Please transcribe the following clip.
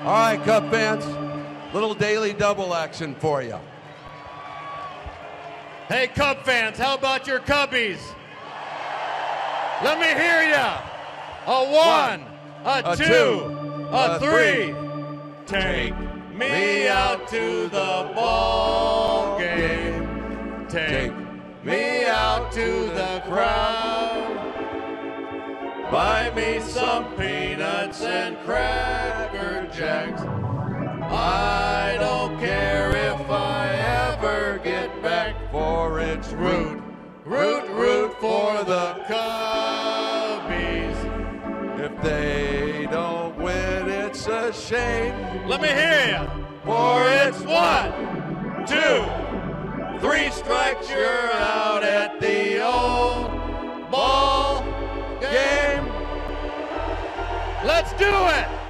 All right, Cub fans, little daily double action for you. Hey, Cub fans, how about your Cubbies? Let me hear ya. A one, a two, a three. Take me out to the ball game. Take me out to the crowd. Buy me some peanuts and Cracker Jacks. I don't care if I ever get back, for it's root for the Cubbies. If they don't win, it's a shame. Let me hear ya. For it's 1, 2, 3 strikes, you're out at the old ball game. Let's do it.